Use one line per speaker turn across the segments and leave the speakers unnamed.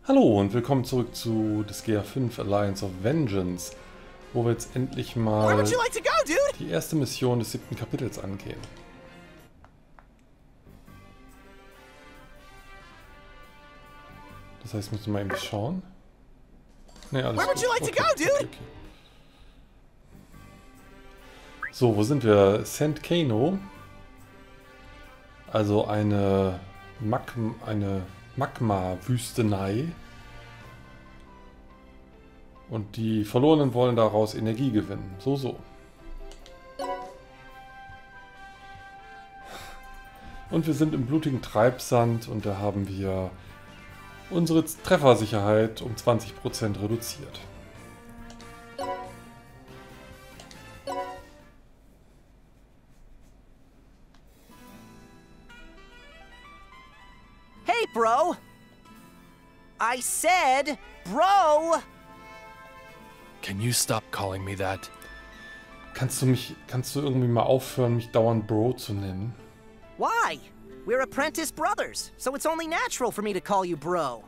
Hallo und willkommen zurück zu Disgaea 5 Alliance of Vengeance, wo wir jetzt endlich mal die erste Mission des 7. Kapitels angehen. Das heißt, müssen wir mal eben schauen. Ne, alles gut. Okay. So, wo sind wir? St. Kano. Also eine Magma-Wüstenei. Und die Verlorenen wollen daraus Energie gewinnen. So. Und wir sind im blutigen Treibsand und da haben wir unsere Treffersicherheit um 20% reduziert.
Hey, bro! I said, bro!
Can you stop calling me that?
Kannst du irgendwie mal aufhören, mich dauernd Bro zu nennen?
Why? We're apprentice brothers, so it's only natural for me to call you bro.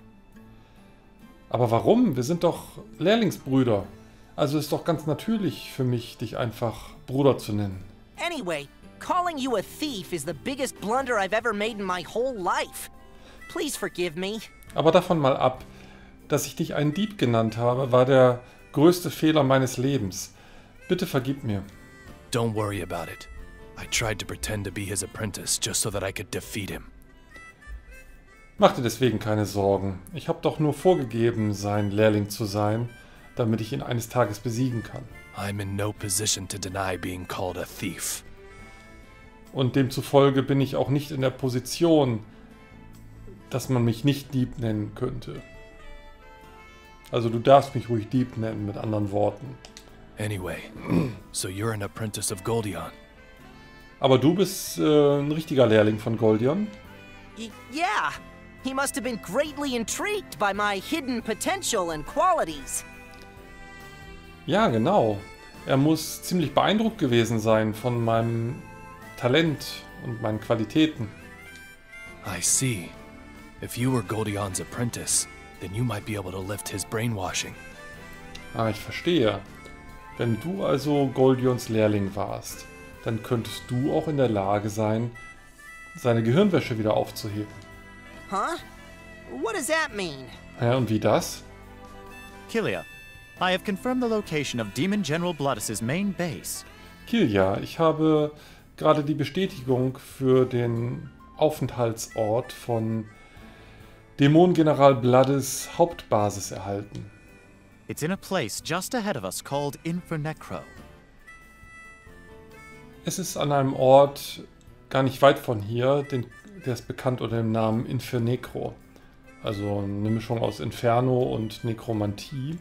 Aber warum? Wir sind doch Lehrlingsbrüder. Also ist doch ganz natürlich für mich, dich einfach Bruder zu nennen.
Anyway, calling you a thief is the biggest blunder I've ever made in my whole life. Please forgive me.
Aber davon mal ab, dass ich dich einen Dieb genannt habe, war der größte Fehler meines Lebens. Bitte vergib mir.
Don't worry about it. I tried to pretend to be his apprentice just so that I could defeat him.
Mach dir deswegen keine Sorgen. Ich habe doch nur vorgegeben, sein Lehrling zu sein, damit ich ihn eines Tages besiegen kann.
I'm in no position to deny being called a thief.
Und demzufolge bin ich auch nicht in der Position, dass man mich nicht Dieb nennen könnte. Also du darfst mich ruhig Dieb nennen, mit anderen Worten.
Anyway, so you're an apprentice of Goldion.
Aber du bist ein richtiger Lehrling von Goldion?
Yeah, he must have been greatly intrigued by my hidden potential and qualities.
Ja, genau. Er muss ziemlich beeindruckt gewesen sein von meinem Talent und meinen Qualitäten.
I see. If you were Goldion's apprentice, then you might be able to lift his brainwashing.
Ah, ich verstehe. Wenn du also Goldions Lehrling warst, dann könntest du auch in der Lage sein, seine Gehirnwäsche wieder aufzuheben.
Huh? What does that mean?
Ja, und wie das?
Killia, I have confirmed the location of Demon General Bloodus' main base.
Killia, ich habe gerade die Bestätigung für den Aufenthaltsort von Dämonengeneral Bloodus' Hauptbasis erhalten.
It's in a place just ahead of us called Infernecro.
Es ist an einem Ort gar nicht weit von hier, der ist bekannt unter dem Namen Infernecro. Also eine Mischung aus Inferno und Nekromantie.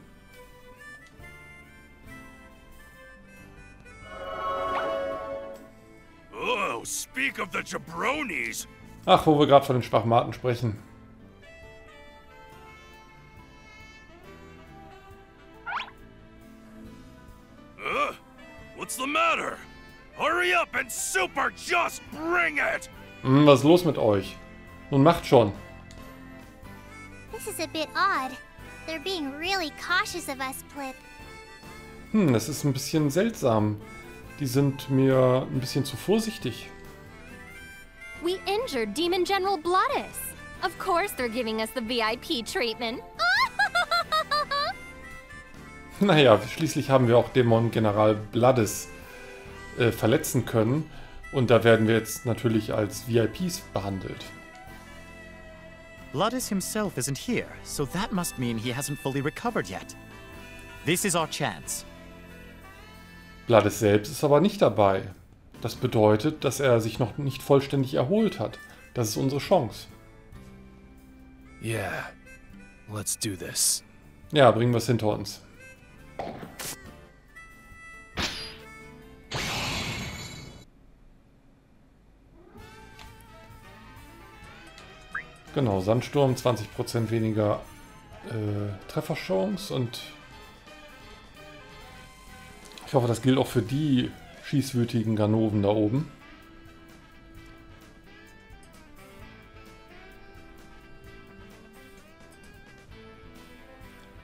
Oh, speak of the jabronis.
Ach, wo wir gerade von den Schwachmaten sprechen.
What's the matter? Hurry up and super just bring it!
Was ist los mit euch? Nun macht schon.
This is a bit odd. They're being really cautious of us, Plip.
Das ist ein bisschen seltsam. Die sind mir ein bisschen zu vorsichtig.
We injured Demon General Bloodus. Of course they're giving us the VIP treatment.
Naja, schließlich haben wir auch Dämonengeneral Bloodus verletzen können. Und da werden wir jetzt natürlich als VIPs behandelt.
Bloodus himself isn't here, so that must mean he hasn't fully recovered yet. This is our chance.
Bloodus selbst ist aber nicht dabei. Das bedeutet, dass er sich noch nicht vollständig erholt hat. Das ist unsere Chance.
Yeah, let's do this.
Ja, bringen wir es hinter uns. Genau, Sandsturm, 20% weniger Trefferchance und ich hoffe, das gilt auch für die schießwütigen Ganoven da oben.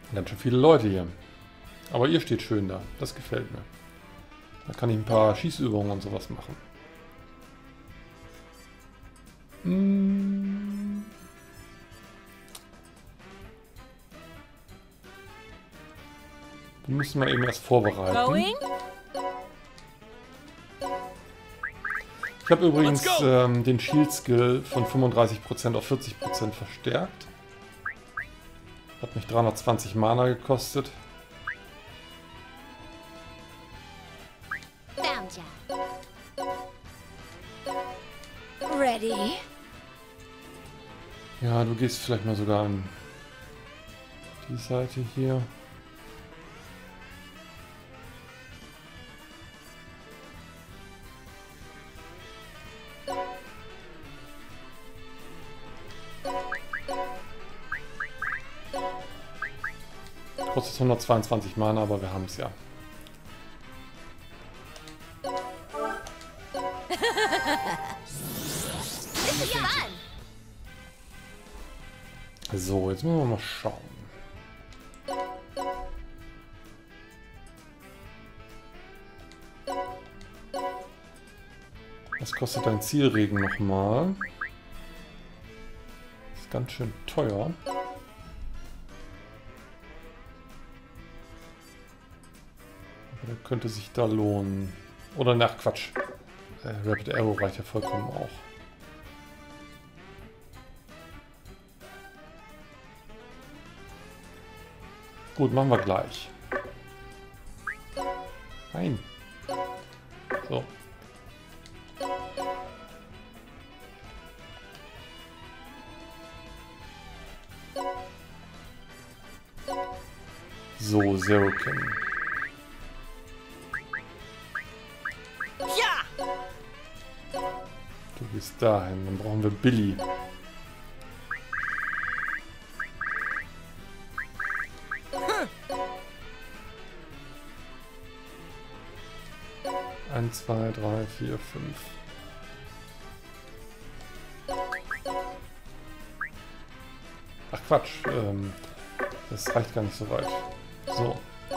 Ganz schön viele Leute hier. Aber ihr steht schön da. Das gefällt mir. Da kann ich ein paar Schießübungen und sowas machen. Die müssen wir eben erst vorbereiten.
Going?
Ich habe übrigens den Shield-Skill von 35% auf 40% verstärkt. Hat mich 320 Mana gekostet.
Found ya.
Ready?
Ja, du gehst vielleicht mal sogar an die Seite hier. Kostet 122 Mana, aber wir haben es ja. So, jetzt müssen wir mal schauen. Was kostet dein Zielregen nochmal? Ist ganz schön teuer. Aber der könnte sich da lohnen. Oder nach Quatsch. Rapid Arrow reicht ja vollkommen auch. Gut, machen wir gleich. Nein. So. So, Zeroken.
Ja!
Du gehst dahin, dann brauchen wir Billy. Eins, zwei, drei, vier, fünf. Ach Quatsch, das reicht gar nicht so weit. So.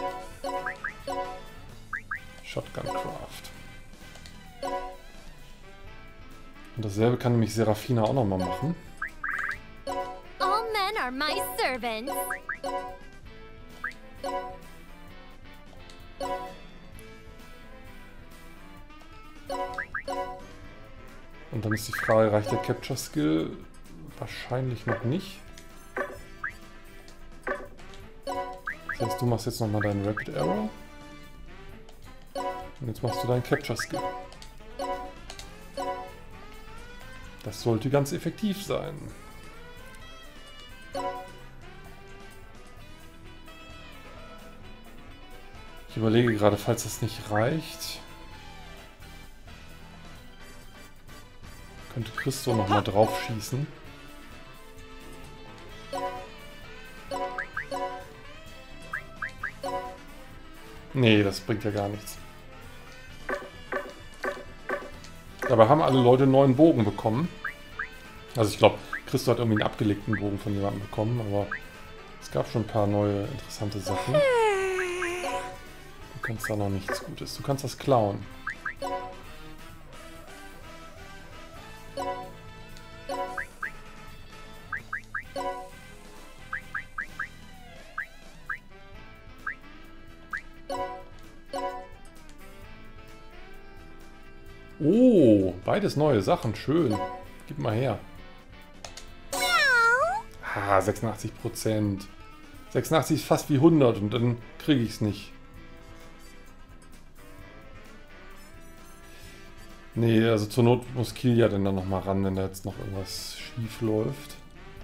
Shotgun Craft. Und dasselbe kann nämlich Serafina auch nochmal machen.
All men are my servants.
Und dann ist die Frage, reicht der Capture Skill? Wahrscheinlich noch nicht. Das heißt, du machst jetzt nochmal deinen Rapid Arrow. Und jetzt machst du deinen Capture Skill. Das sollte ganz effektiv sein. Ich überlege gerade, falls das nicht reicht, könnte Christo nochmal drauf schießen. Nee, das bringt ja gar nichts. Dabei haben alle Leute einen neuen Bogen bekommen. Also ich glaube, Christo hat irgendwie einen abgelegten Bogen von jemandem bekommen, aber es gab schon ein paar neue interessante Sachen. Du kannst da noch nichts Gutes. Du kannst das klauen. Oh, beides neue Sachen. Schön. Gib mal her. Ah, 86%. 86 ist fast wie 100 und dann kriege ich es nicht. Nee, also zur Not muss Kilja dann nochmal ran, wenn da jetzt noch irgendwas schief läuft.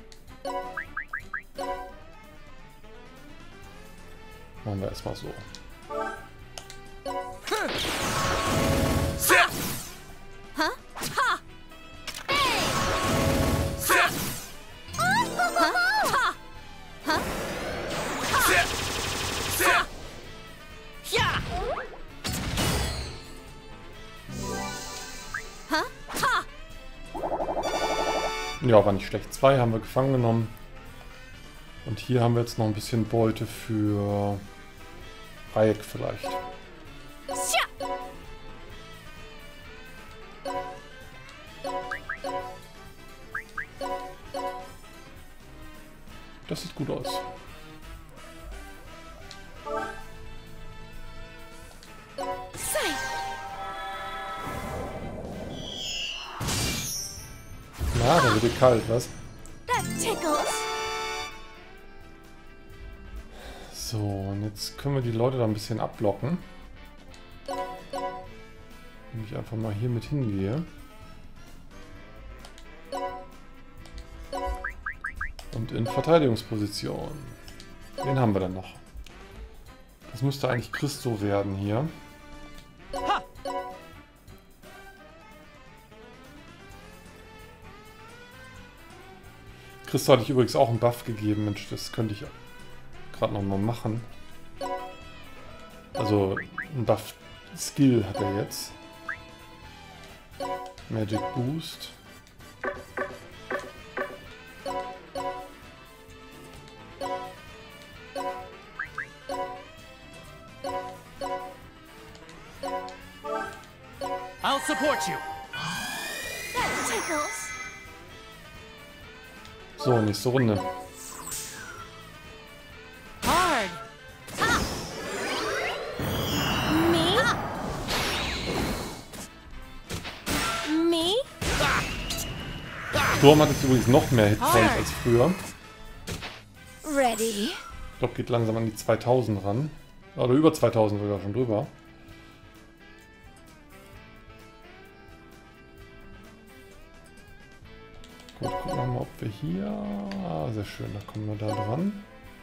Machen wir erstmal so. Ja, war nicht schlecht. 2 haben wir gefangen genommen. Und hier haben wir jetzt noch ein bisschen Beute für Bayek vielleicht. Das sieht gut aus. Na, da wird dir kalt, was? So, und jetzt können wir die Leute da ein bisschen ablocken. Wenn ich einfach mal hier mit hingehe. Und in Verteidigungsposition. Wen haben wir denn noch? Das müsste eigentlich Christo werden hier. Christo hatte ich übrigens auch einen Buff gegeben. Mensch, das könnte ich gerade noch mal machen. Also, ein Buff-Skill hat er jetzt. Magic Boost.
I'll support you.
So, nächste Runde.
Hard. Me? Me?
Sturm hat jetzt übrigens noch mehr Hitpoints als früher.
Ready.
Ich glaube, geht langsam an die 2000 ran. Oder über 2000 sogar schon drüber. Gut, gucken wir mal, ob wir hier... Ah, sehr schön, da kommen wir da dran.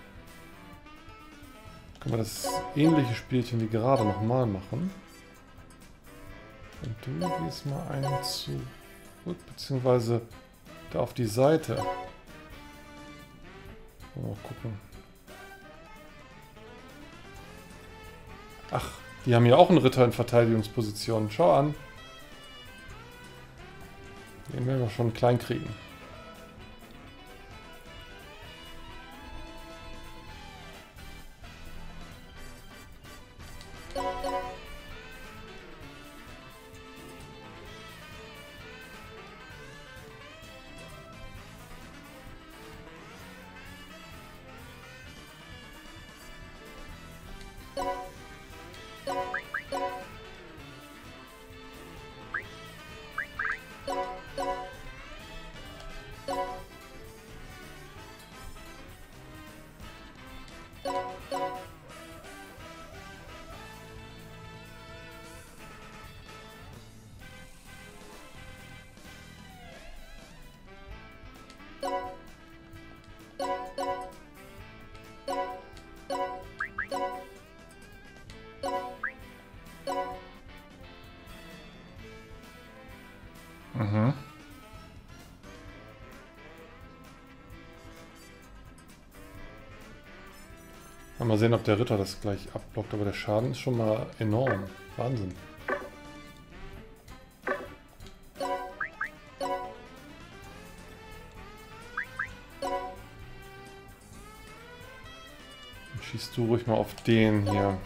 Können wir das ähnliche Spielchen wie gerade nochmal machen. Und du gehst mal einen zurück, beziehungsweise da auf die Seite. Mal gucken. Ach, die haben hier auch einen Ritter in Verteidigungsposition. Schau an. Den werden wir schon klein kriegen. Mhm. Mal sehen, ob der Ritter das gleich abblockt, aber der Schaden ist schon mal enorm. Wahnsinn. Dann schießt du ruhig mal auf den hier.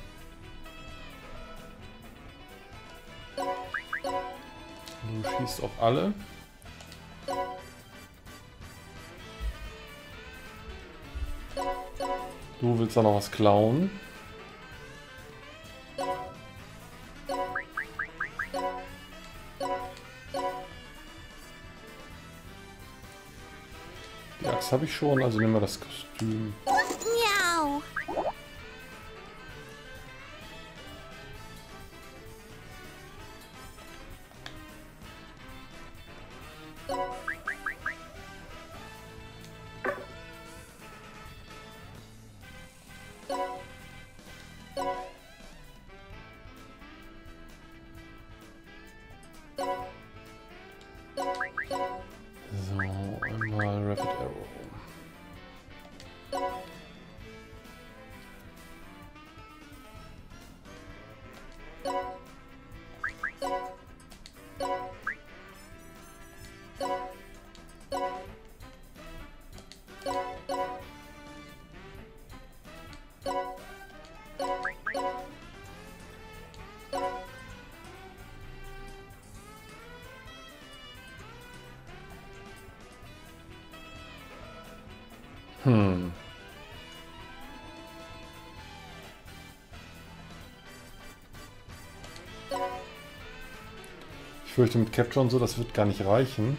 Du schießt auf alle. Du willst da noch was klauen. Die Axt habe ich schon, also nehmen wir das Kostüm.
Meow.
So, einmal Rapid Arrow. Ich fürchte, mit Capture und so, das wird gar nicht reichen.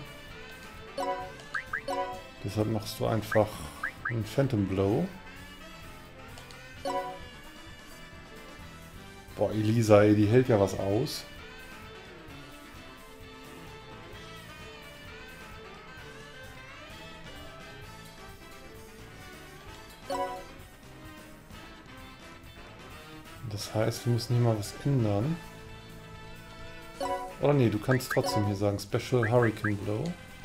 Deshalb machst du einfach einen Phantom Blow. Boah, Elisa, ey, die hält ja was aus. Das heißt, wir müssen hier mal was ändern. Oder nee, du kannst trotzdem hier sagen Special Hurricane Blow.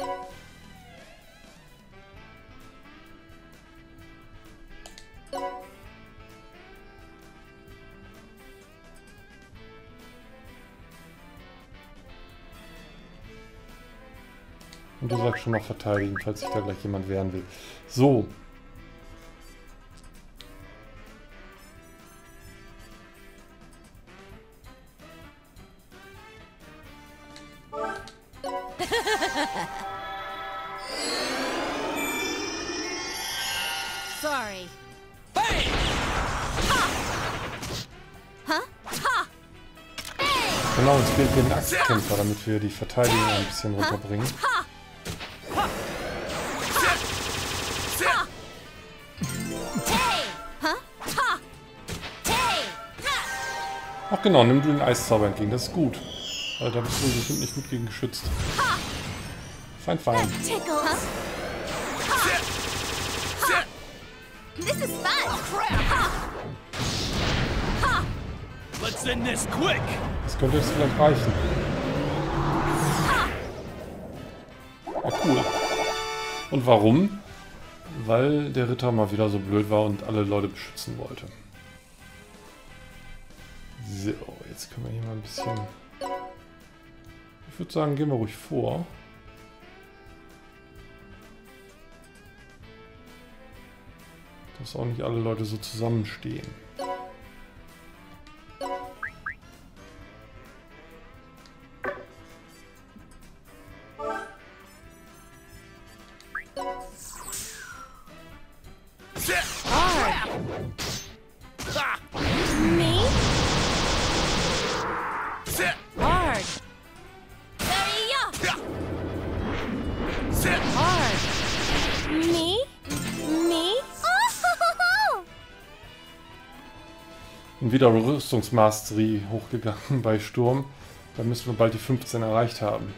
Und du sagst schon mal verteidigen, falls sich da gleich jemand wehren will. So.
Sorry.
Genau, uns fehlt hier ein Axtkämpfer, damit wir die Verteidigung ein bisschen runterbringen. Ach genau, nimm du den Eiszauber entgegen, das ist gut. Weil da bist du bestimmt nicht gut gegen geschützt. Fein, fein.
This is fun.
Let's end this quick!
Das könnte jetzt vielleicht reichen. Ja, cool. Und warum? Weil der Ritter mal wieder so blöd war und alle Leute beschützen wollte. So, jetzt können wir hier mal ein bisschen... Ich würde sagen, gehen wir ruhig vor. Dass auch nicht alle Leute so zusammenstehen. Und wieder Rüstungsmastery hochgegangen bei Sturm. Da müssen wir bald die 15 erreicht haben.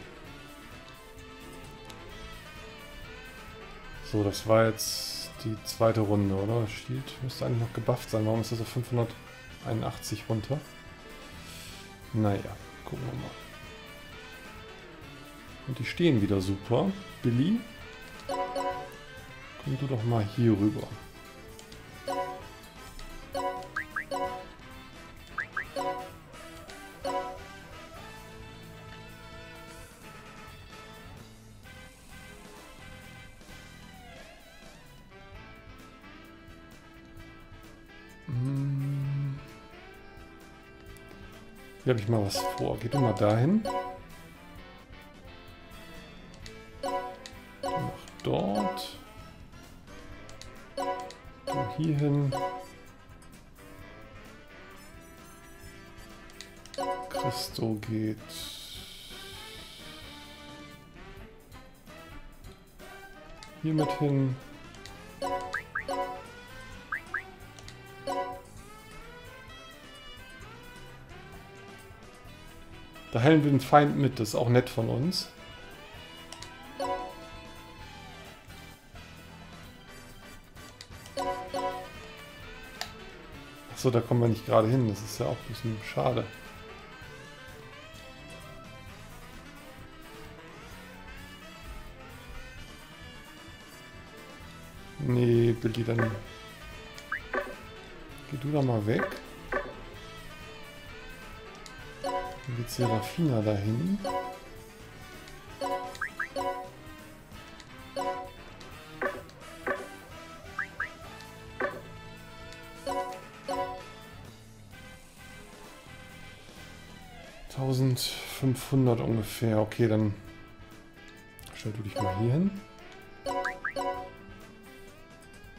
So, das war jetzt die zweite Runde, oder? Shield müsste eigentlich noch gebufft sein. Warum ist das auf 581 runter? Naja, gucken wir mal. Und die stehen wieder super. Billy, komm du doch mal hier rüber. Hier habe ich mal was vor. Geh du mal dahin. Du mach dort. Du hier hin. Christo geht hier mit hin. Da heilen wir den Feind mit, das ist auch nett von uns. Achso, da kommen wir nicht gerade hin, das ist ja auch ein bisschen schade. Nee, Billy, dann geh du da mal weg. Dann geht Serafina dahin. $1500 ungefähr. Okay, dann stell du dich mal hier hin.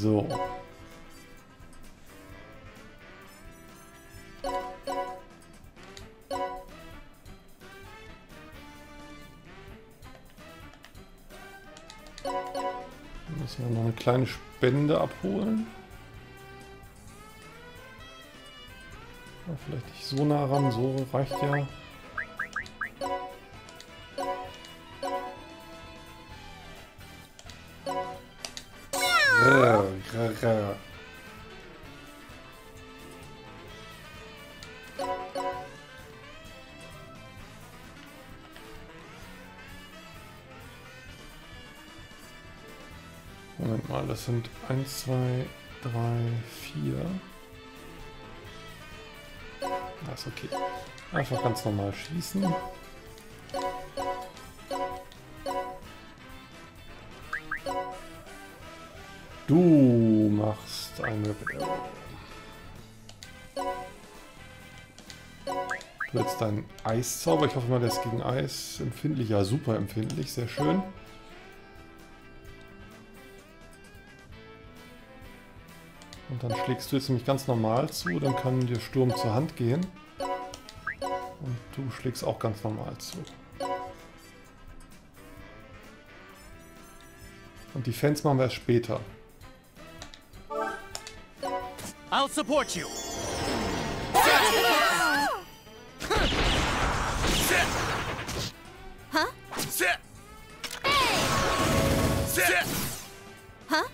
So. Müssen wir noch eine kleine Spende abholen. Ja, vielleicht nicht so nah ran, so reicht ja. Moment mal, das sind 1, 2, 3, 4. Das ist okay. Einfach ganz normal schießen. Du machst eine... Du jetzt deinen Eiszauber. Ich hoffe mal, der ist gegen Eis empfindlich. Ja, super empfindlich. Sehr schön. Und dann schlägst du jetzt nämlich ganz normal zu. Dann kann dir Sturm zur Hand gehen. Und du schlägst auch ganz normal zu. Und die Fans machen wir erst später.
I'll support you.
Huh? Huh?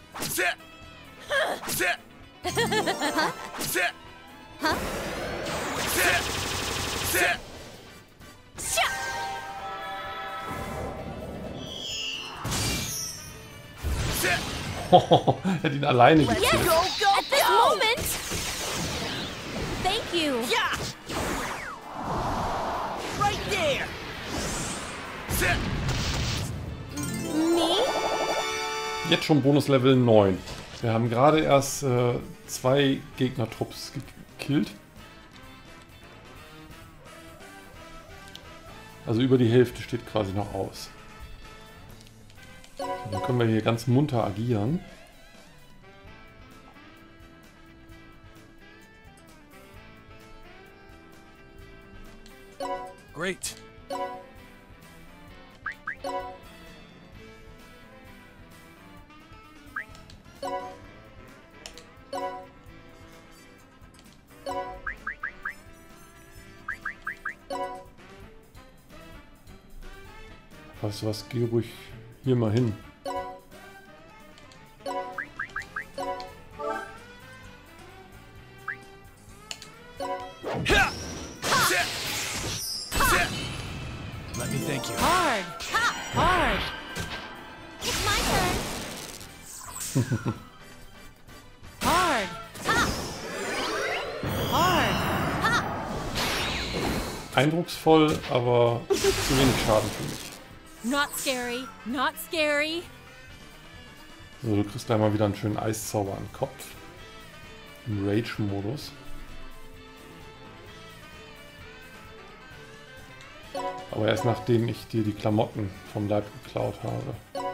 Er hat ihn alleine gekillt.
Yes! At this moment! Thank you!
Yeah! Right there!
Me?
Jetzt schon Bonuslevel 9. Wir haben gerade erst 2 Gegnertrupps gekillt. Also über die Hälfte steht quasi noch aus. So, dann können wir hier ganz munter agieren.
Great.
Weißt du was, geh ruhig hier mal hin.
Let me thank you.
Hard! Hard!
It's my turn.
Hard! Hard!
Eindrucksvoll, aber zu wenig Schaden für mich.
Not scary, not scary.
So, du kriegst gleich mal wieder einen schönen Eiszauber an den Kopf. Im Rage-Modus. Aber erst nachdem ich dir die Klamotten vom Leib geklaut habe.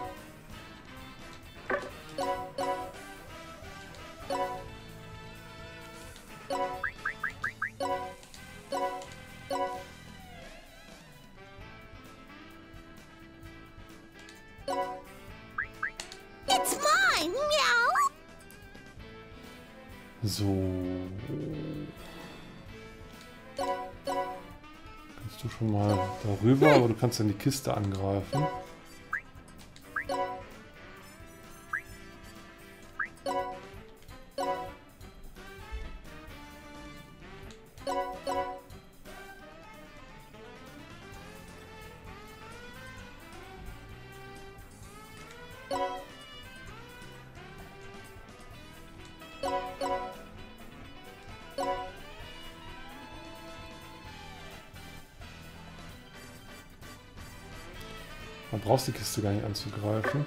It's mine. Meow.
So. Kannst du schon mal darüber, aber du kannst dann die Kiste angreifen. Man braucht die Kiste gar nicht anzugreifen.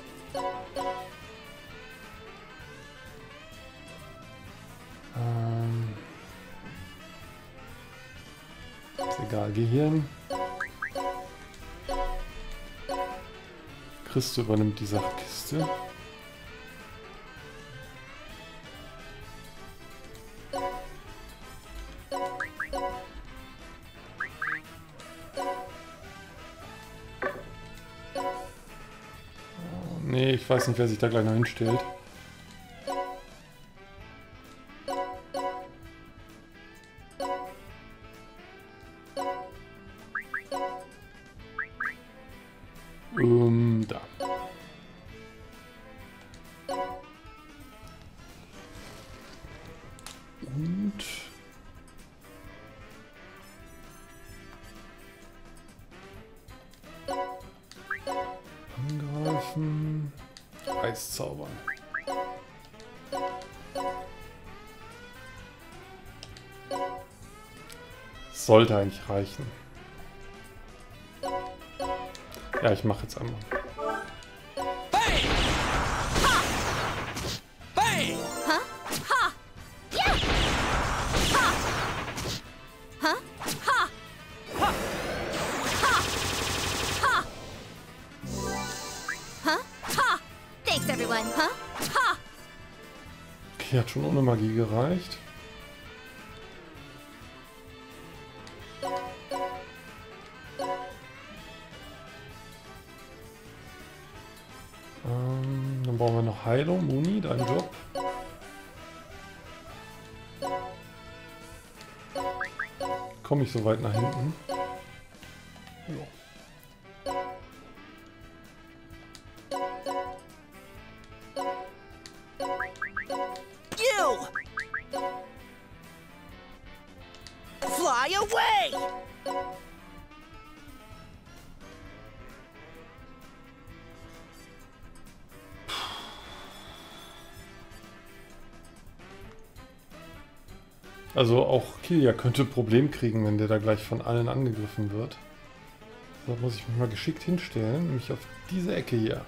Ist egal, geh hier hin. Christo übernimmt die Sachkiste. Nee, ich weiß nicht, wer sich da gleich noch hinstellt. Da. Und... Angreifen. Eiszaubern. Sollte eigentlich reichen. Ja, ich mache jetzt einmal.
Thanks, everyone. Huh? Ha!
Okay, hat schon ohne Magie gereicht. Dann brauchen wir noch Heilung. Muni, dein Job. Komme ich so weit nach hinten? Jo.
You! Fly away!
Also auch Killia könnte ein Problem kriegen, wenn der da gleich von allen angegriffen wird. Da muss ich mich mal geschickt hinstellen, nämlich auf diese Ecke hier.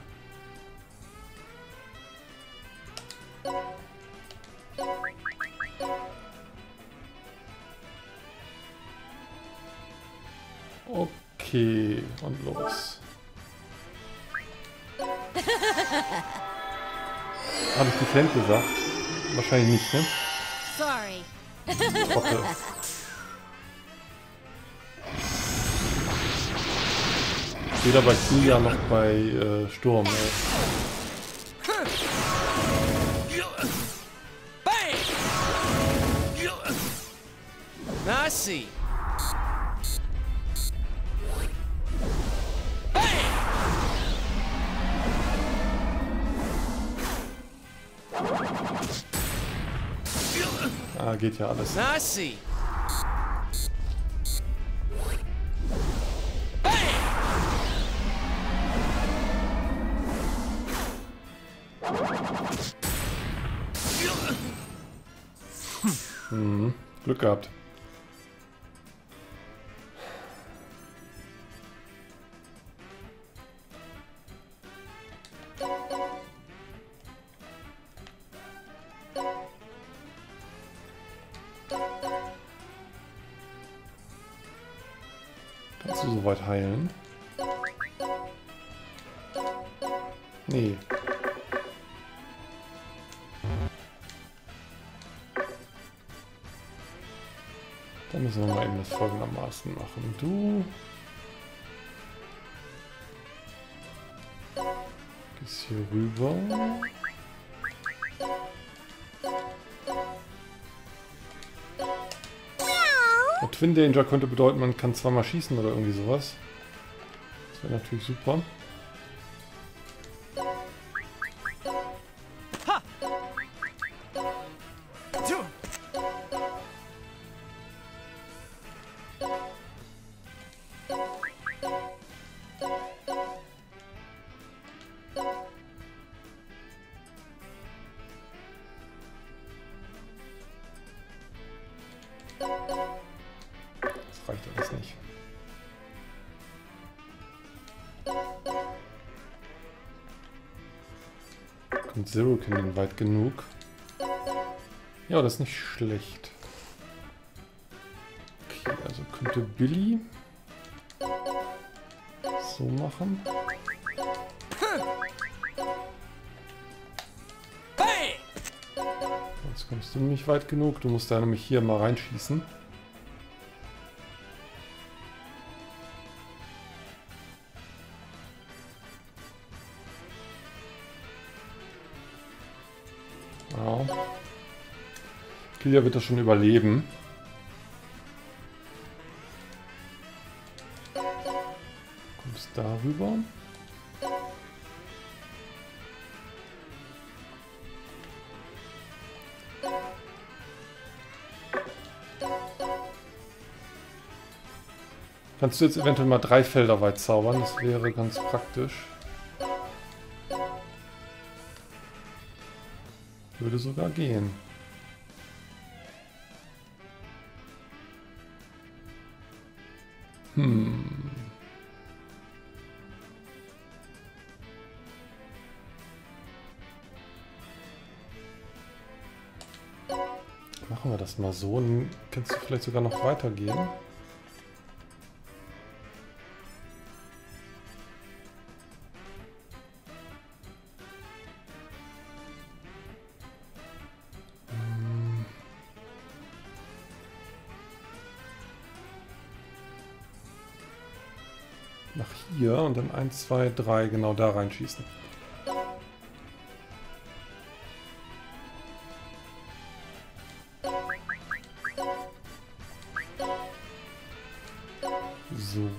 Okay, und los. Habe ich die Flint gesagt? Wahrscheinlich nicht, ne?
Sorry.
Trottel. Weder bei Killia noch bei Sturm, ey.
I see.
Ah, geht ja alles.
I see.
Glück gehabt. Kannst du soweit heilen? Nee. Dann müssen wir mal eben das folgendermaßen machen. Du gehst hier rüber. Und Twin Danger könnte bedeuten, man kann zweimal schießen oder irgendwie sowas. Das wäre natürlich super. Das reicht alles nicht. Kommt Zerokin denn weit genug? Ja, das ist nicht schlecht. Okay, also könnte Billy so machen. Jetzt kommst du nicht weit genug. Du musst da nämlich hier mal reinschießen. Kilia wird das schon überleben. Kommst darüber. Kannst du jetzt eventuell mal 3 Felder weit zaubern? Das wäre ganz praktisch. Würde sogar gehen. Machen wir das mal so. Dann kannst du vielleicht sogar noch weitergehen. Nach hier und dann 1, 2, 3 genau da reinschießen. So.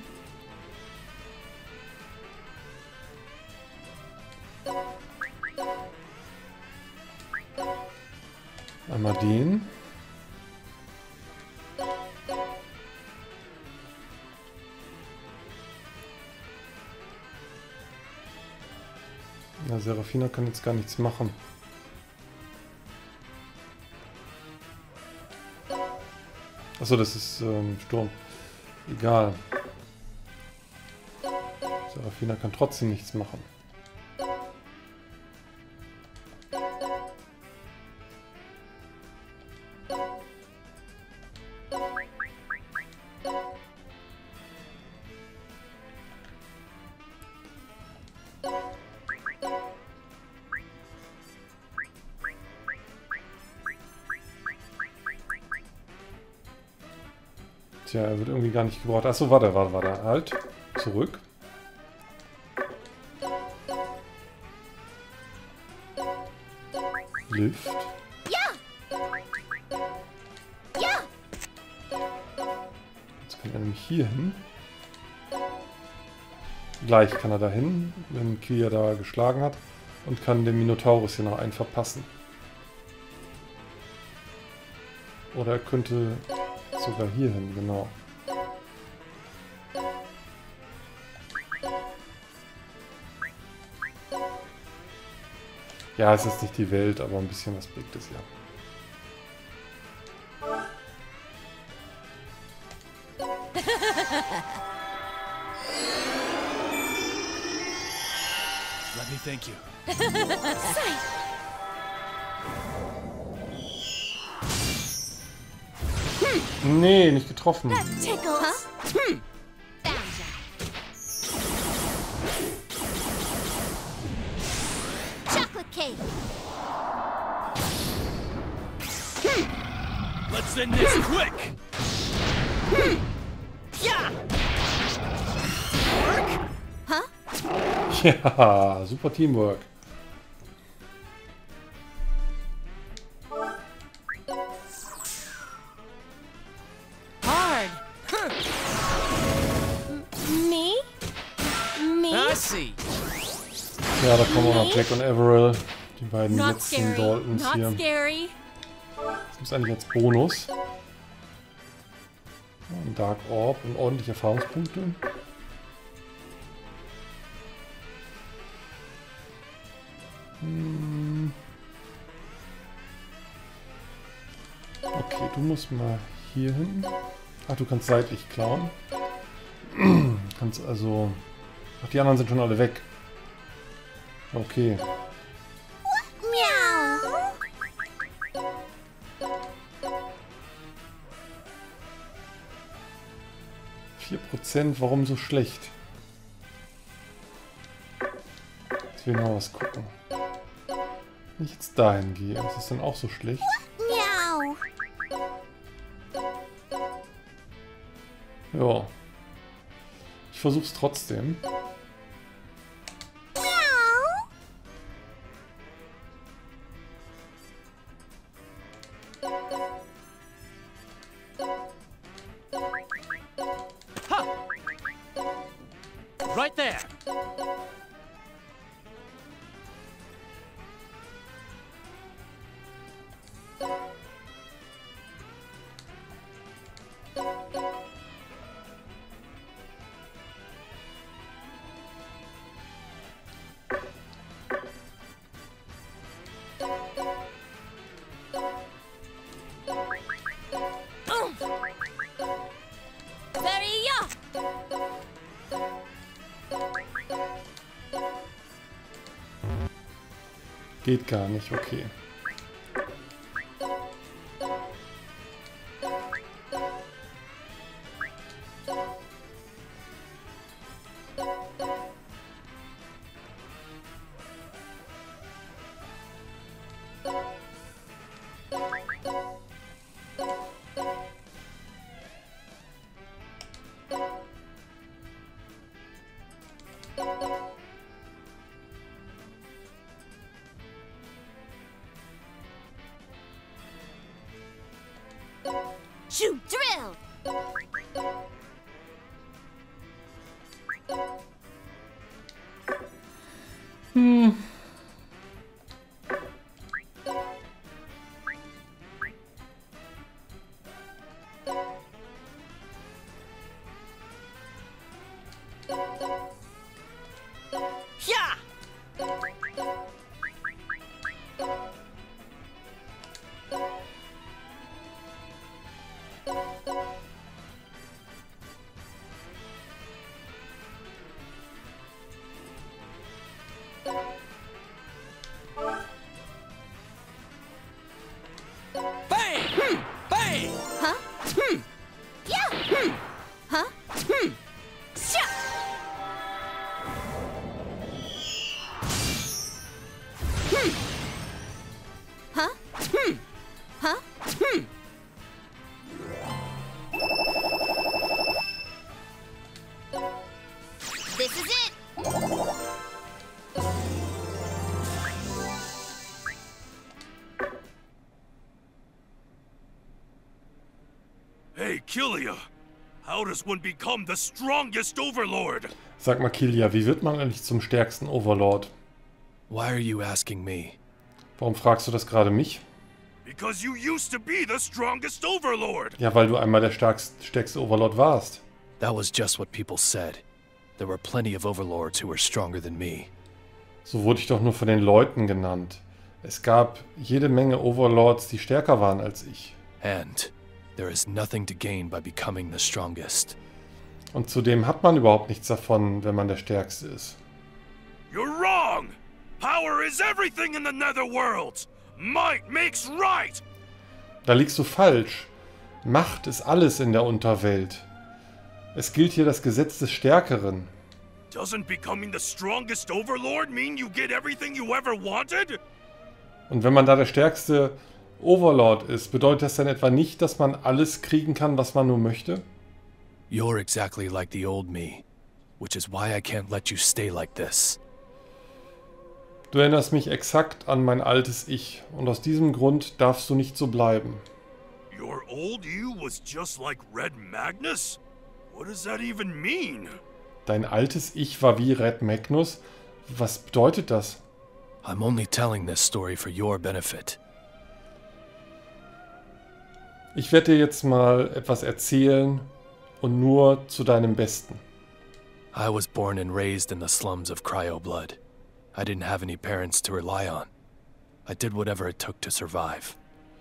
Einmal den. Ja, Seraphina kann jetzt gar nichts machen. Achso, das ist Sturm. Egal. Seraphina kann trotzdem nichts machen. Tja, er wird irgendwie gar nicht gebraucht. Achso, warte. Halt. Zurück. Lift.
Ja! Ja!
Jetzt kann er nämlich hier hin. Gleich kann er da hin, wenn Kilia da geschlagen hat. Und kann dem Minotaurus hier noch einen verpassen. Oder er könnte sogar hier hin, genau. Ja, es ist nicht die Welt, aber ein bisschen was bringt es ja.
Let me thank you.
Nee, nicht getroffen.
Tickles. Found ya. Chocolate cake.
Let's end this quick!
Ja, super Teamwork.
Hard. Me? Me?
see.
Ja, da kommen auch noch Jack und Averill. Die beiden
Not
letzten
scary.
Daltons
Not
hier.
scary.
Das ist eigentlich als Bonus. Ein Dark Orb und ordentliche Erfahrungspunkte. Okay, du musst mal hier hin. Ach, du kannst seitlich klauen. Kannst also... Ach, die anderen sind schon alle weg. Okay.
Meow.
4%, warum so schlecht? Jetzt will ich mal was gucken. Wenn ich jetzt dahin gehe, ist es dann auch so schlecht?
Meow.
Ja. Ich versuch's trotzdem.
Meow.
Right there.
Geht gar nicht, okay.
Shoot, drill!
Yeah! Bang! Bang!
Huh? Yeah! Huh? Shut! Huh? Huh? This is it!
Hey, Killia! How does one become the strongest overlord?
Sag mal, Killia, wie wird man eigentlich zum stärksten Overlord?
Why are you asking me?
Warum fragst du das gerade mich?
Because you used to be the strongest overlord!
Ja, weil du einmal der stärkste Overlord warst.
That was just what people said. There were plenty of overlords who were stronger than me.
So wurde ich doch nur von den Leuten genannt. Es gab jede Menge Overlords, die stärker waren als ich.
And there is nothing to gain by becoming the strongest.
Und zudem hat man überhaupt nichts davon, wenn man der Stärkste ist.
You're wrong! Power is everything in the Netherworld! Might makes right!
Da liegst du falsch. Macht ist alles in der Unterwelt. Es gilt hier das Gesetz des Stärkeren.
Doesn't becoming the strongest overlord mean you get everything you ever wanted?
Und wenn man da der stärkste Overlord ist, bedeutet das dann etwa nicht, dass man alles kriegen kann, was man nur möchte?
You're exactly like the old me, which is why I can't let you stay like this.
Du erinnerst mich exakt an mein altes Ich und aus diesem Grund darfst du nicht so bleiben.
Your old you was just like Red Magnus? What does that even mean?
Dein altes Ich war wie Red Magnus? Was bedeutet das?
I'm only telling this story for your benefit.
Ich werde dir jetzt mal etwas erzählen und nur zu deinem Besten.
I was born and raised in the slums of Cryoblood. I didn't have any parents to rely on. I did whatever it took to survive.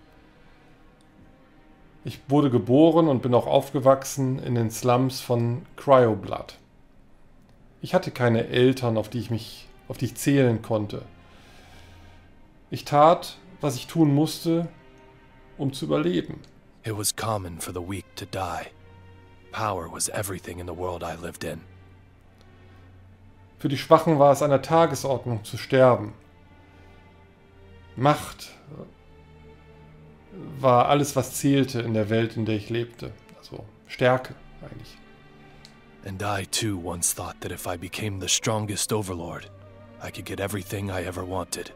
Ich wurde geboren und bin auch aufgewachsen in den Slums von Cryoblood. Ich hatte keine Eltern, auf die ich zählen konnte. Ich tat, was ich tun musste, um zu überleben.
It was common for the weak to die. Power was everything in the world I lived in.
Für die Schwachen war es an der Tagesordnung zu sterben. Macht war alles, was zählte in der Welt, in der ich lebte. Also Stärke eigentlich.
And I too once thought that if I became the strongest overlord, I could get everything I ever wanted.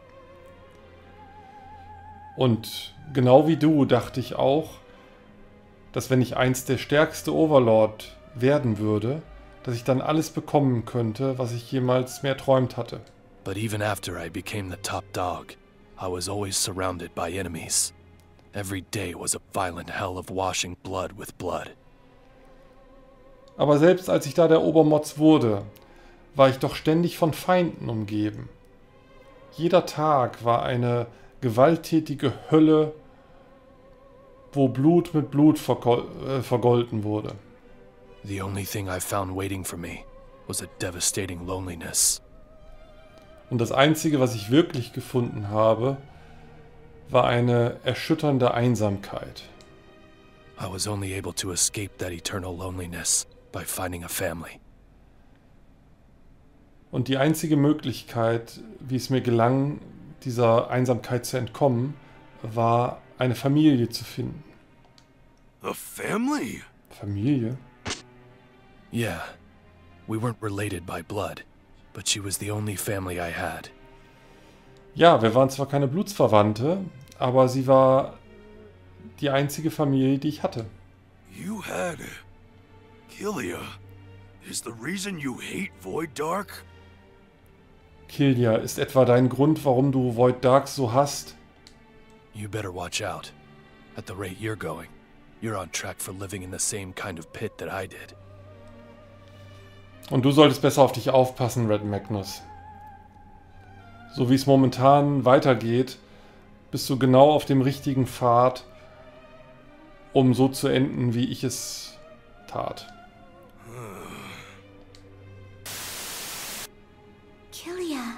Und genau wie du dachte ich auch, dass wenn ich einst der stärkste Overlord werden würde, dass ich dann alles bekommen könnte, was ich jemals mehr träumt hatte.
But even after I became the top dog, I was always surrounded by enemies. Every day was a violent hell of washing blood with blood.
Aber selbst als ich da der Obermotz wurde, war ich doch ständig von Feinden umgeben. Jeder Tag war eine gewalttätige Hölle, wo Blut mit Blut vergolten wurde.
The only thing I found waiting for me was a devastating loneliness.
Und das Einzige, was ich wirklich gefunden habe, war eine erschütternde Einsamkeit.
I was only able to escape that eternal loneliness by finding a family.
Und die einzige Möglichkeit, wie es mir gelang, dieser Einsamkeit zu entkommen, war eine Familie zu finden.
A family?
Familie?
Yeah, we weren't related by blood, but she was the only family I had.
Ja, wir waren zwar keine Blutsverwandte, aber sie war die einzige Familie, die ich hatte.
You had Killia. Is the reason you hate Void Dark?
Killia, ist etwa dein Grund, warum du Void Dark so hasst?
You better watch out. At the rate you're going, you're on track for living in the same kind of pit that I did.
Und du solltest besser auf dich aufpassen, Red Magnus. So wie es momentan weitergeht, bist du genau auf dem richtigen Pfad, um so zu enden, wie ich es tat.
Killia.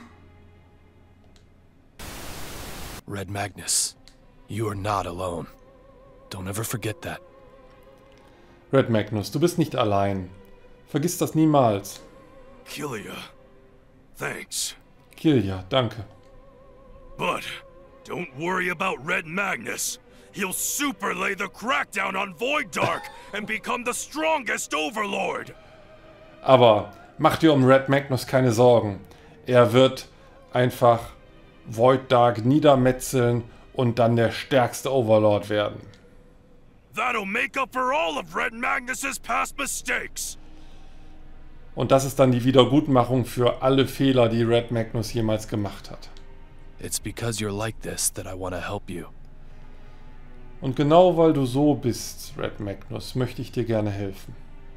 Red Magnus, you are not alone. Don't ever forget that.
Red Magnus, du bist nicht allein. Vergiss das niemals.
Killia. Thanks.
Killia, danke.
But don't worry about Red Magnus. He'll super lay the crackdown on Void Dark and become the strongest Overlord.
Aber mach dir um Red Magnus keine Sorgen. Er wird einfach Void Dark niedermetzeln und dann der stärkste Overlord werden.
That'll make up for all of Red Magnus's past mistakes.
Und das ist dann die Wiedergutmachung für alle Fehler, die Red Magnus jemals gemacht hat.
It's because you're like this that I want to help you.
Und genau weil du so bist, Red Magnus, möchte ich dir gerne helfen.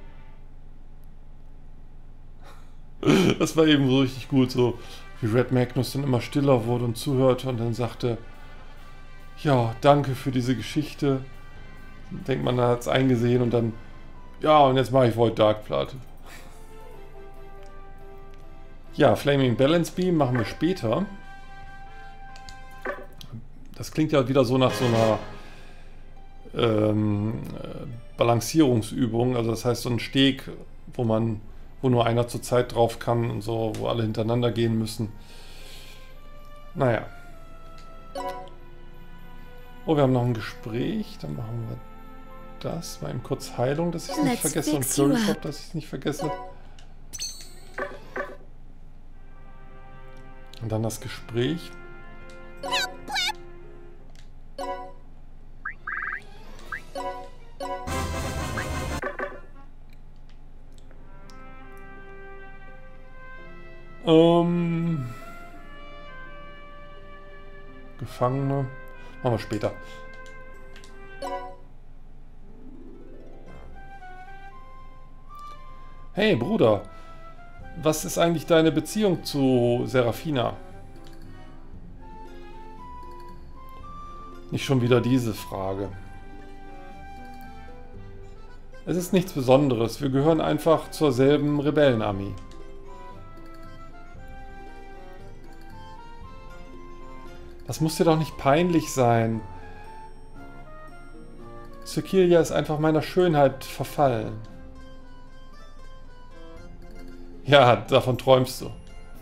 Das war eben so richtig gut, so wie Red Magnus dann immer stiller wurde und zuhörte und dann sagte, ja, danke für diese Geschichte. Denkt man, er hat es eingesehen und dann, ja, und jetzt mache ich Void Dark Platte. Ja, Flaming Balance Beam machen wir später. Das klingt ja wieder so nach so einer Balancierungsübung. Also das heißt so ein Steg, wo nur einer zur Zeit drauf kann und so, wo alle hintereinander gehen müssen. Naja. Oh, wir haben noch ein Gespräch. Dann machen wir das. Mal eben kurz Heilung, dass ich es nicht vergesse. Und Flurry Shop, dass ich es nicht vergesse. Und dann das Gespräch. Gefangene. Machen wir später. Hey Bruder, was ist eigentlich deine Beziehung zu Seraphina? Nicht schon wieder diese Frage. Es ist nichts Besonderes. Wir gehören einfach zur selben Rebellenarmee. Das muss dir doch nicht peinlich sein. Cecilia ist einfach meiner Schönheit verfallen. Ja, davon träumst du.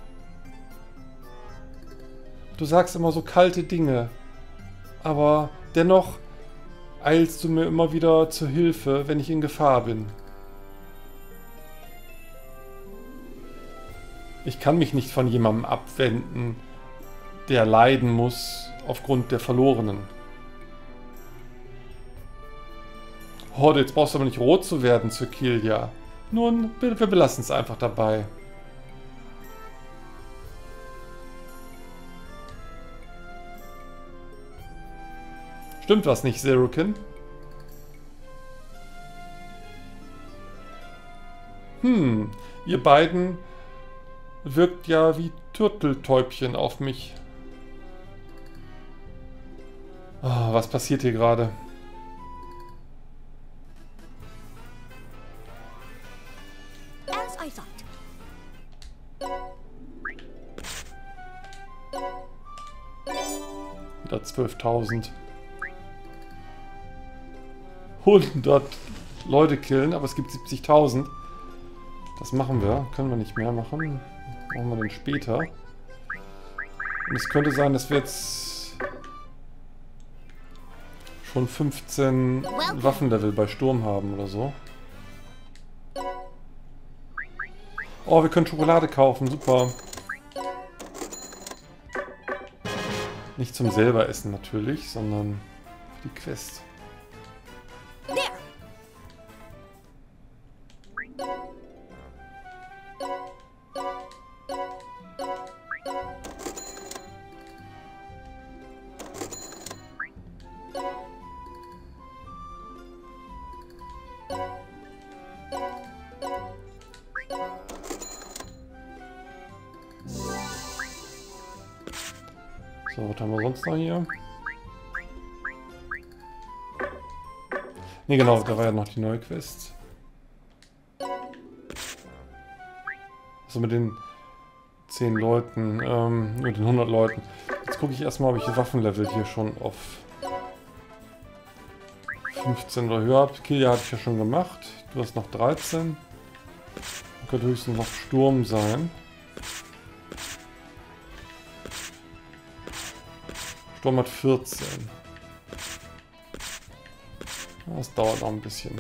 Du sagst immer so kalte Dinge, aber dennoch eilst du mir immer wieder zur Hilfe, wenn ich in Gefahr bin. Ich kann mich nicht von jemandem abwenden, der leiden muss aufgrund der Verlorenen. Horde, jetzt brauchst du aber nicht rot zu werden, Cecilia. Nun, wir belassen es einfach dabei. Stimmt was nicht, Zerokin? Ihr beiden wirkt ja wie Turteltäubchen auf mich. Oh, was passiert hier gerade?
As I thought.
Da 12.000. 100 Leute killen, aber es gibt 70.000. Das machen wir. Können wir nicht mehr machen. Machen wir dann später. Und es könnte sein, dass wir jetzt schon 15 Waffenlevel bei Sturm haben oder so. Oh, wir können Schokolade kaufen. Super. Nicht zum selber essen natürlich, sondern für die Quest. So, was haben wir sonst noch hier? Ne, genau, da war ja noch die neue Quest. Also mit den 10 Leuten, mit den 100 Leuten. Jetzt gucke ich erstmal, ob ich die Waffenlevel hier schon auf 15 oder höher habe. Kilja hatte ich ja schon gemacht. Du hast noch 13. Könnte höchstens noch Sturm sein. Sturm hat 14. Das dauert noch ein bisschen.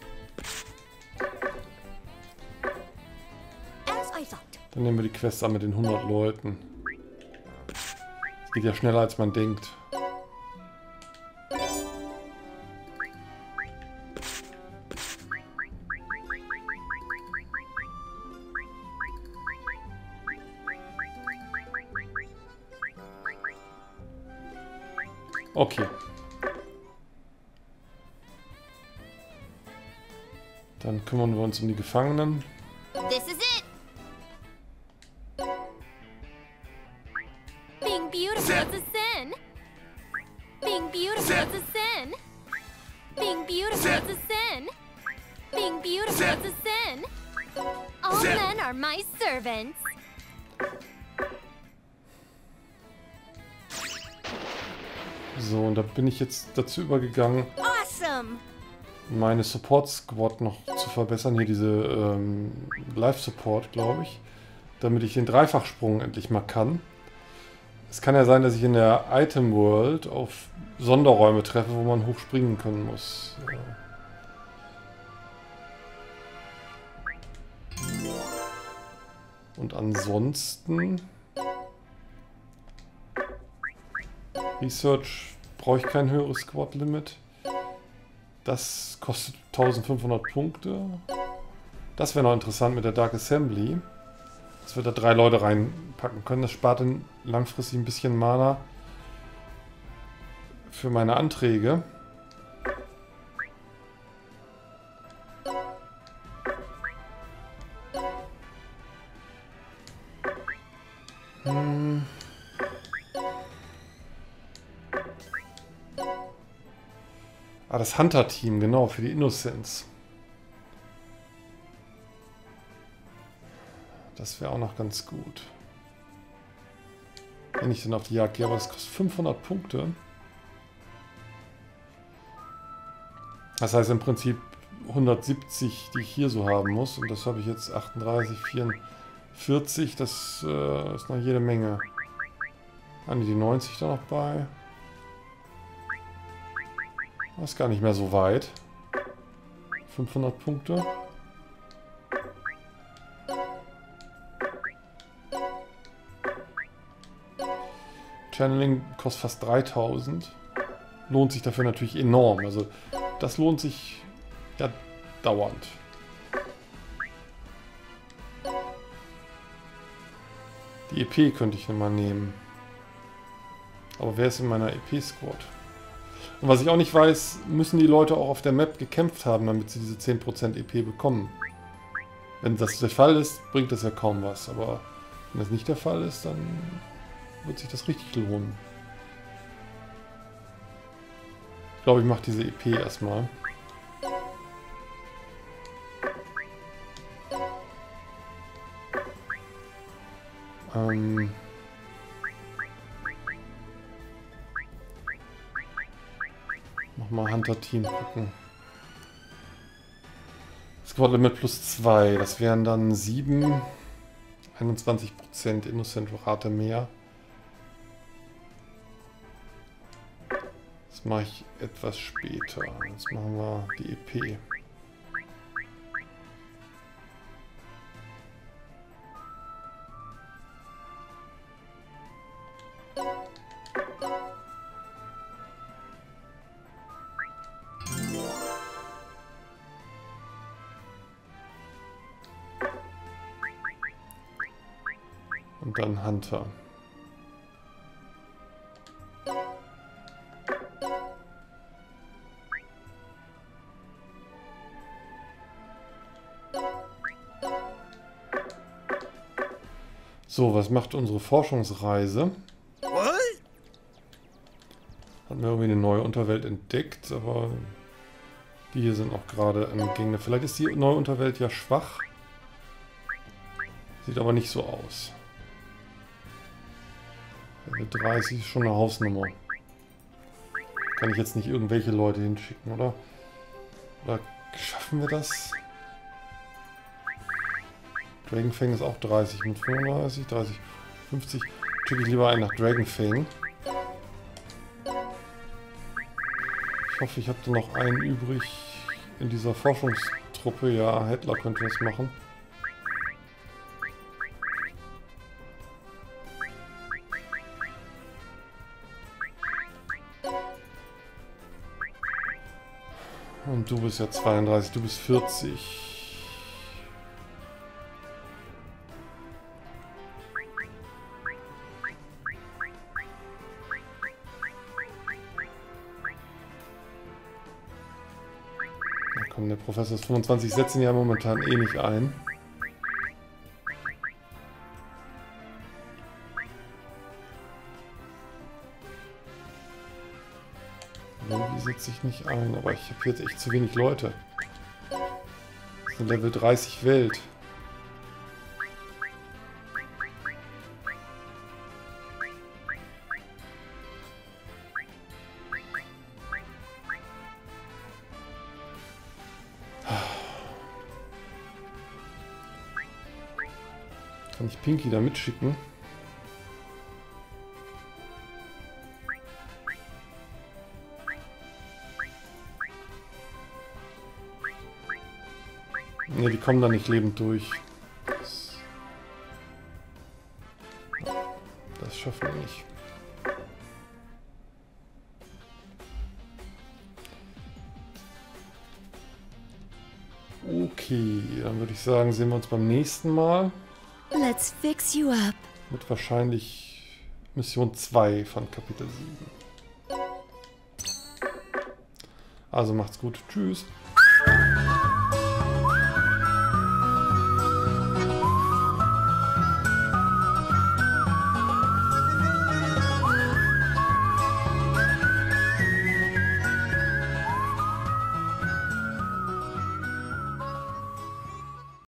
Dann nehmen wir die Quest an mit den 100 Leuten. Es geht ja schneller als man denkt. Okay. Dann kümmern wir uns um die Gefangenen.
This is it.
Being beautiful is a sin. Being beautiful is a sin. Being beautiful is a sin. Being beautiful is a sin. All men are my servants.
So, und da bin ich jetzt dazu übergegangen,
Awesome.
meine Support Squad noch zu verbessern. Hier diese Live Support, glaube ich. Damit ich den Dreifachsprung endlich mal kann. Es kann ja sein, dass ich in der Item World auf Sonderräume treffe, wo man hochspringen können muss. Und ansonsten... Research brauche ich kein höheres Squad-Limit. Das kostet 1500 Punkte. Das wäre noch interessant mit der Dark Assembly. Dass wir da 3 Leute reinpacken können. Das spart dann langfristig ein bisschen Mana für meine Anträge. Ah, das Hunter-Team, genau, für die Innocence. Das wäre auch noch ganz gut. Wenn ich dann auf die Jagd gehe, aber das kostet 500 Punkte. Das heißt im Prinzip 170, die ich hier so haben muss. Und das habe ich jetzt 38, 44. Das ist noch jede Menge. Haben die 90 da noch bei? Das ist gar nicht mehr so weit. 500 Punkte. Channeling kostet fast 3000. Lohnt sich dafür natürlich enorm. Also das lohnt sich ja dauernd. Die EP könnte ich nochmal nehmen. Aber wer ist in meiner EP-Squad? Und was ich auch nicht weiß, müssen die Leute auch auf der Map gekämpft haben, damit sie diese 10% EP bekommen. Wenn das der Fall ist, bringt das ja kaum was. Aber wenn das nicht der Fall ist, dann wird sich das richtig lohnen. Ich glaube, ich mache diese EP erstmal. Nochmal Hunter-Team gucken. Squad Limit plus 2. Das wären dann 7. 21% Innocent-Rate mehr. Das mache ich etwas später. Jetzt machen wir die EP. Und dann Hunter. So, was macht unsere Forschungsreise? Hatten wir irgendwie eine neue Unterwelt entdeckt, aber die hier sind auch gerade im Gegner. Vielleicht ist die neue Unterwelt ja schwach. Sieht aber nicht so aus. Level 30 ist schon eine Hausnummer. Kann ich jetzt nicht irgendwelche Leute hinschicken, oder? Oder schaffen wir das? Dragonfang ist auch 30 mit 35, 30, 50. Schicke ich lieber einen nach Dragonfang. Ich hoffe, ich habe da noch einen übrig in dieser Forschungstruppe. Ja, Hettler könnte das machen. Und du bist ja 32, du bist 40. Na komm, der Professor ist 25, setzen ja momentan eh nicht ein. Irgendwie setze ich nicht ein, aber ich habe jetzt echt zu wenig Leute. Das ist eine Level 30 Welt. Kann ich Pinky da mitschicken? Ne, die kommen da nicht lebend durch. Das schaffen wir nicht. Okay, dann würde ich sagen, sehen wir uns beim nächsten Mal.
Let's fix you up.
Mit wahrscheinlich Mission 2 von Kapitel 7. Also macht's gut. Tschüss.